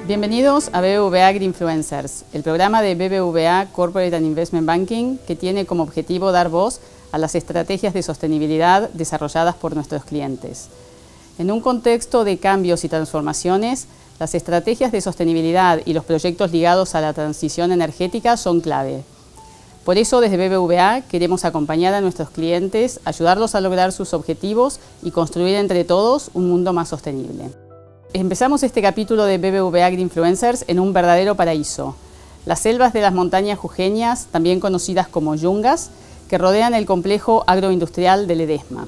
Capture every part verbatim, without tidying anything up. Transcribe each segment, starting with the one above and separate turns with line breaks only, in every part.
Bienvenidos a B B V A Agri-Influencers, el programa de B B V A Corporate and Investment Banking que tiene como objetivo dar voz a las estrategias de sostenibilidad desarrolladas por nuestros clientes. En un contexto de cambios y transformaciones, las estrategias de sostenibilidad y los proyectos ligados a la transición energética son clave. Por eso, desde B B V A queremos acompañar a nuestros clientes, ayudarlos a lograr sus objetivos y construir entre todos un mundo más sostenible. Empezamos este capítulo de B B V A Agri-Influencers en un verdadero paraíso, las selvas de las montañas jujeñas, también conocidas como yungas, que rodean el complejo agroindustrial de Ledesma.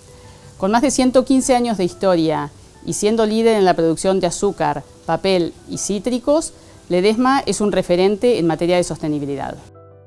Con más de ciento quince años de historia y siendo líder en la producción de azúcar, papel y cítricos, Ledesma es un referente en materia de sostenibilidad.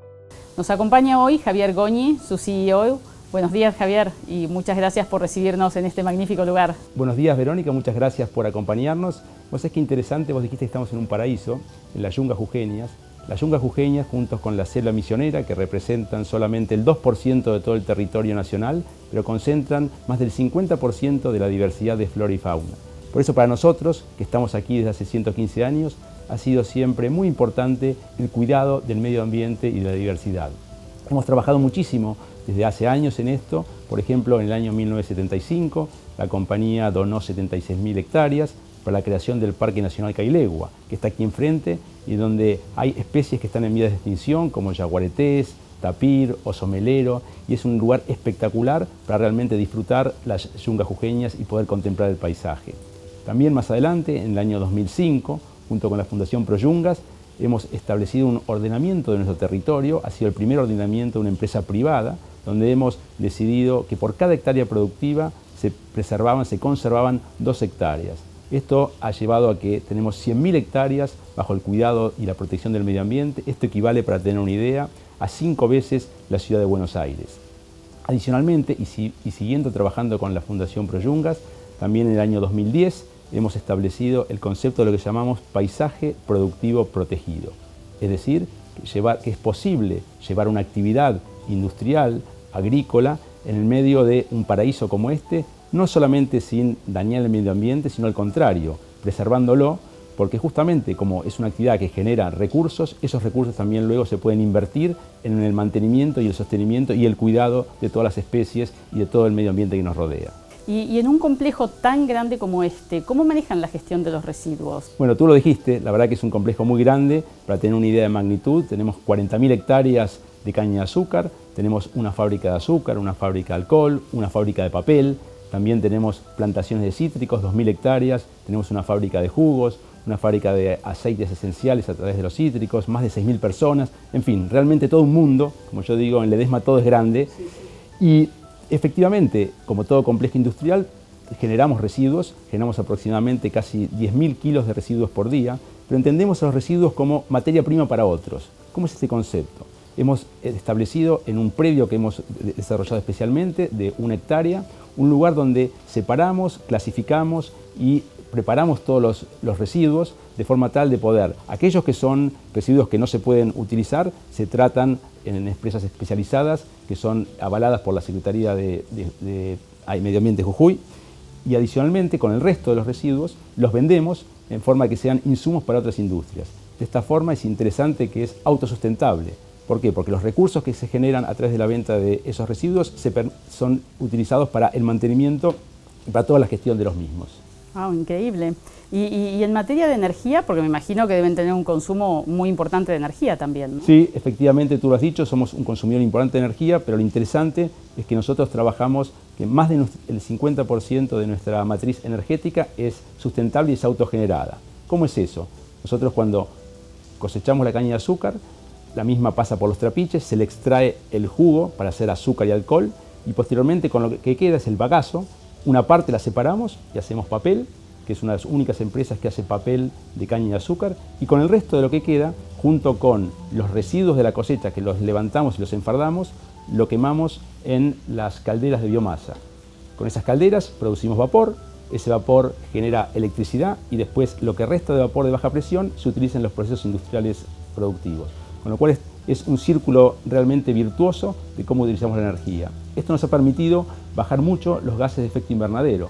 Nos acompaña hoy Javier Goñi, su C E O. Buenos días, Javier, y muchas gracias por recibirnos en este magnífico lugar.
Buenos días, Verónica, muchas gracias por acompañarnos. Vos sabés qué interesante, vos dijiste que estamos en un paraíso, en las yungas jujeñas. Las yungas jujeñas, juntos con la selva misionera, que representan solamente el dos por ciento de todo el territorio nacional, pero concentran más del cincuenta por ciento de la diversidad de flora y fauna. Por eso para nosotros, que estamos aquí desde hace ciento quince años, ha sido siempre muy importante el cuidado del medio ambiente y de la diversidad. Hemos trabajado muchísimo desde hace años en esto. Por ejemplo, en el año mil novecientos setenta y cinco, la compañía donó setenta y seis mil hectáreas para la creación del Parque Nacional Cailegua, que está aquí enfrente y donde hay especies que están en vías de extinción, como yaguaretés, tapir, oso melero, y es un lugar espectacular para realmente disfrutar las yungas jujeñas y poder contemplar el paisaje. También más adelante, en el año dos mil cinco, junto con la Fundación Proyungas, hemos establecido un ordenamiento de nuestro territorio. Ha sido el primer ordenamiento de una empresa privada, donde hemos decidido que por cada hectárea productiva se preservaban, se conservaban dos hectáreas. Esto ha llevado a que tenemos cien mil hectáreas bajo el cuidado y la protección del medio ambiente. Esto equivale, para tener una idea, a cinco veces la ciudad de Buenos Aires. Adicionalmente, y, si, y siguiendo trabajando con la Fundación Proyungas, también en el año dos mil diez hemos establecido el concepto de lo que llamamos paisaje productivo protegido. Es decir, que, llevar, que es posible llevar una actividad industrial, agrícola, en el medio de un paraíso como este, no solamente sin dañar el medio ambiente, sino al contrario, preservándolo, porque justamente como es una actividad que genera recursos, esos recursos también luego se pueden invertir en el mantenimiento y el sostenimiento y el cuidado de todas las especies y de todo el medio ambiente que nos rodea.
Y, y en un complejo tan grande como este, ¿cómo manejan la gestión de los residuos?
Bueno, tú lo dijiste, la verdad que es un complejo muy grande. Para tener una idea de magnitud, tenemos cuarenta mil hectáreas de caña de azúcar, tenemos una fábrica de azúcar, una fábrica de alcohol, una fábrica de papel, también tenemos plantaciones de cítricos, dos mil hectáreas, tenemos una fábrica de jugos, una fábrica de aceites esenciales a través de los cítricos, más de seis mil personas, en fin, realmente todo un mundo. Como yo digo, en Ledesma todo es grande. Sí, sí. Y efectivamente, como todo complejo industrial, generamos residuos, generamos aproximadamente casi diez mil kilos de residuos por día, pero entendemos a los residuos como materia prima para otros. ¿Cómo es este concepto? Hemos establecido en un predio que hemos desarrollado especialmente de una hectárea, un lugar donde separamos, clasificamos y preparamos todos los, los residuos de forma tal de poder, aquellos que son residuos que no se pueden utilizar, se tratan en empresas especializadas que son avaladas por la Secretaría de, de, de, de Medio Ambiente Jujuy, y adicionalmente con el resto de los residuos los vendemos en forma que sean insumos para otras industrias. De esta forma es interesante que es autosustentable. ¿Por qué? Porque los recursos que se generan a través de la venta de esos residuos se son utilizados para el mantenimiento y para toda la gestión de los mismos.
Wow, increíble. Y, y, y en materia de energía, porque me imagino que deben tener un consumo muy importante de energía también, ¿no?
Sí, efectivamente, tú lo has dicho, somos un consumidor importante de energía, pero lo interesante es que nosotros trabajamos que más del cincuenta por ciento de nuestra matriz energética es sustentable y es autogenerada. ¿Cómo es eso? Nosotros cuando cosechamos la caña de azúcar, la misma pasa por los trapiches, se le extrae el jugo para hacer azúcar y alcohol, y posteriormente con lo que queda es el bagazo. Una parte la separamos y hacemos papel, que es una de las únicas empresas que hace papel de caña de azúcar, y con el resto de lo que queda, junto con los residuos de la cosecha que los levantamos y los enfardamos, lo quemamos en las calderas de biomasa. Con esas calderas producimos vapor, ese vapor genera electricidad y después lo que resta de vapor de baja presión se utiliza en los procesos industriales productivos. Con lo cual es, es un círculo realmente virtuoso de cómo utilizamos la energía. Esto nos ha permitido bajar mucho los gases de efecto invernadero.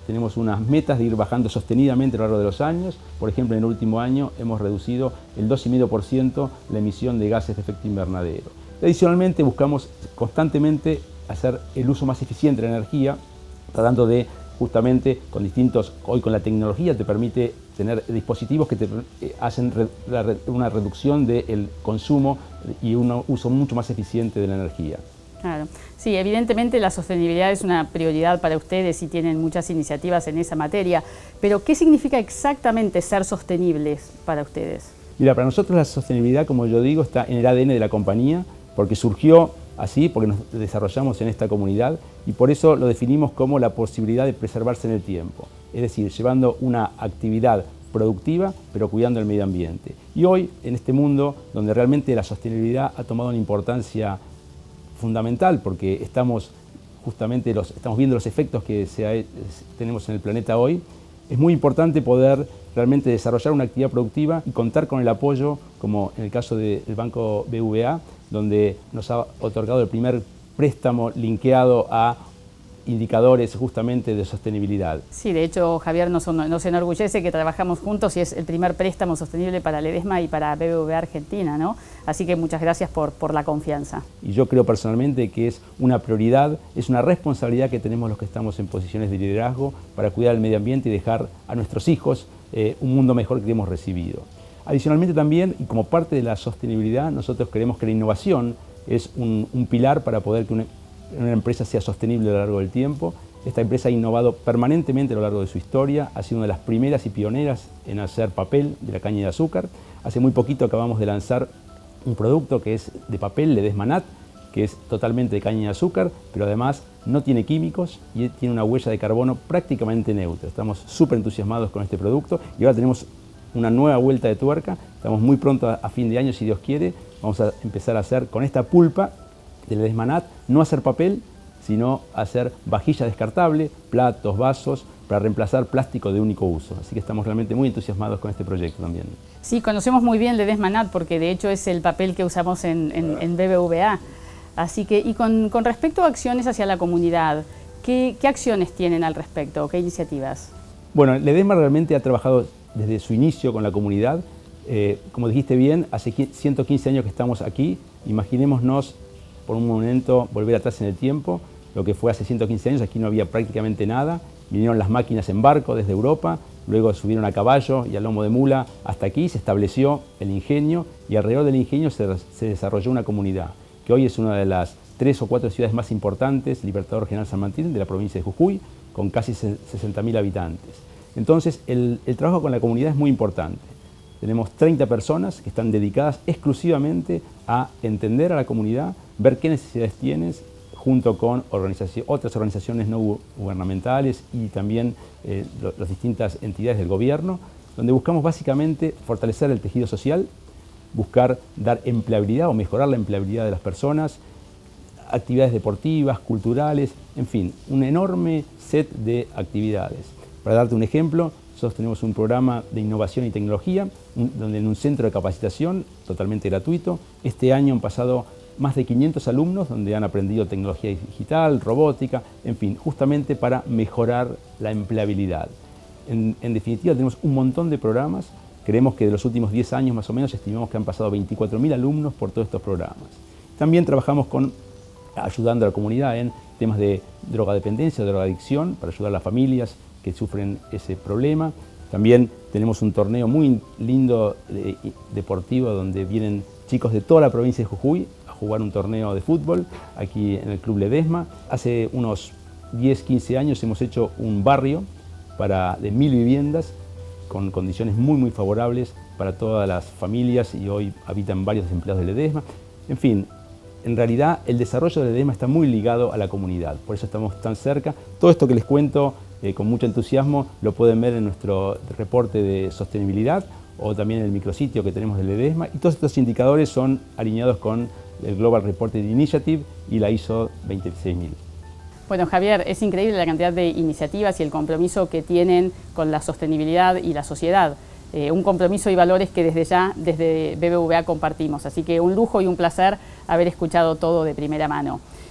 tenemos unas metas de ir bajando sostenidamente a lo largo de los años. Por ejemplo, en el último año hemos reducido el dos coma cinco por ciento la emisión de gases de efecto invernadero. Adicionalmente, buscamos constantemente hacer el uso más eficiente de la energía, tratando de justamente con distintos, hoy con la tecnología te permite tener dispositivos que te hacen una reducción del consumo y un uso mucho más eficiente de la energía.
Claro. Sí, evidentemente la sostenibilidad es una prioridad para ustedes y tienen muchas iniciativas en esa materia, pero ¿qué significa exactamente ser sostenibles para ustedes?
Mira, para nosotros la sostenibilidad, como yo digo, está en el A D N de la compañía, porque surgió así, porque nos desarrollamos en esta comunidad y por eso lo definimos como la posibilidad de preservarse en el tiempo, es decir, llevando una actividad productiva pero cuidando el medio ambiente. Y hoy, en este mundo donde realmente la sostenibilidad ha tomado una importancia fundamental, porque estamos justamente los, estamos viendo los efectos que se ha, tenemos en el planeta hoy, es muy importante poder realmente desarrollar una actividad productiva y contar con el apoyo, como en el caso del Banco B B V A, donde nos ha otorgado el primer préstamo linkeado a indicadores justamente de sostenibilidad.
Sí, de hecho Javier nos, nos enorgullece que trabajamos juntos y es el primer préstamo sostenible para Ledesma y para B B V A Argentina, ¿no? Así que muchas gracias por, por la confianza.
Y yo creo personalmente que es una prioridad, es una responsabilidad que tenemos los que estamos en posiciones de liderazgo para cuidar el medio ambiente y dejar a nuestros hijos eh, un mundo mejor que hemos recibido. Adicionalmente también, y como parte de la sostenibilidad, nosotros creemos que la innovación es un, un pilar para poder que una, una empresa sea sostenible a lo largo del tiempo. Esta empresa ha innovado permanentemente a lo largo de su historia, ha sido una de las primeras y pioneras en hacer papel de la caña de azúcar. Hace muy poquito acabamos de lanzar un producto que es de papel, Ledesma Nat, que es totalmente de caña de azúcar, pero además no tiene químicos y tiene una huella de carbono prácticamente neutra. Estamos súper entusiasmados con este producto y ahora tenemos una nueva vuelta de tuerca. Estamos muy pronto a, a fin de año, si Dios quiere, vamos a empezar a hacer con esta pulpa de Ledesma Nat, no hacer papel, sino hacer vajilla descartable, platos, vasos, para reemplazar plástico de único uso. Así que estamos realmente muy entusiasmados con este proyecto también.
Sí, conocemos muy bien Ledesma Nat porque de hecho es el papel que usamos en, en, en B B V A. Así que, y con, con respecto a acciones hacia la comunidad, ¿qué, qué acciones tienen al respecto? ¿Qué iniciativas?
Bueno, Ledesma realmente ha trabajado desde su inicio con la comunidad. Eh, como dijiste bien, hace ciento quince años que estamos aquí. Imaginémonos por un momento volver atrás en el tiempo, lo que fue hace ciento quince años, aquí no había prácticamente nada. Vinieron las máquinas en barco desde Europa, luego subieron a caballo y a lomo de mula hasta aquí, se estableció el ingenio y alrededor del ingenio se, se desarrolló una comunidad, que hoy es una de las tres o cuatro ciudades más importantes, Libertador General San Martín, de la provincia de Jujuy, con casi sesenta mil habitantes. Entonces, el, el trabajo con la comunidad es muy importante. Tenemos treinta personas que están dedicadas exclusivamente a entender a la comunidad, ver qué necesidades tienes, junto con organización, otras organizaciones no gubernamentales y también eh, las distintas entidades del gobierno, donde buscamos básicamente fortalecer el tejido social, buscar dar empleabilidad o mejorar la empleabilidad de las personas, actividades deportivas, culturales, en fin, un enorme set de actividades. Para darte un ejemplo, nosotros tenemos un programa de innovación y tecnología, un, donde en un centro de capacitación totalmente gratuito, este año han pasado más de quinientos alumnos donde han aprendido tecnología digital, robótica, en fin, justamente para mejorar la empleabilidad. En, en definitiva, tenemos un montón de programas. Creemos que de los últimos diez años más o menos estimamos que han pasado veinticuatro mil alumnos por todos estos programas. También trabajamos con, ayudando a la comunidad en temas de drogadependencia, drogadicción, para ayudar a las familias que sufren ese problema. También tenemos un torneo muy lindo de, deportivo donde vienen chicos de toda la provincia de Jujuy a jugar un torneo de fútbol aquí en el Club Ledesma. Hace unos diez, quince años hemos hecho un barrio para, de mil viviendas con condiciones muy muy favorables para todas las familias y hoy habitan varios empleados de Ledesma. En fin, en realidad el desarrollo de Ledesma está muy ligado a la comunidad, por eso estamos tan cerca. Todo esto que les cuento eh, con mucho entusiasmo lo pueden ver en nuestro reporte de sostenibilidad o también en el micrositio que tenemos de Ledesma, y todos estos indicadores son alineados con el Global Reporting Initiative y la I S O veintiséis mil.
Bueno, Javier, es increíble la cantidad de iniciativas y el compromiso que tienen con la sostenibilidad y la sociedad. Eh, un compromiso y valores que desde ya, desde B B V A compartimos. Así que un lujo y un placer haber escuchado todo de primera mano.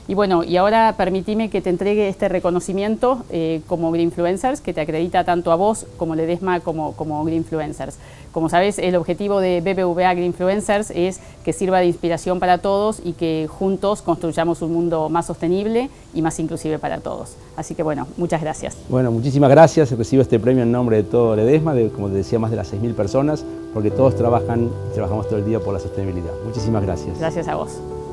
Y bueno, y ahora permitime que te entregue este reconocimiento eh, como Greenfluencers, que te acredita tanto a vos como Ledesma como, como Greenfluencers. Como sabes, el objetivo de B B V A Greenfluencers es que sirva de inspiración para todos y que juntos construyamos un mundo más sostenible y más inclusive para todos. Así que bueno, muchas gracias.
Bueno, muchísimas gracias. Recibo este premio en nombre de todo Ledesma, de, como te decía, más de las seis mil personas, porque todos trabajan y trabajamos todo el día por la sostenibilidad. Muchísimas gracias.
Gracias a vos.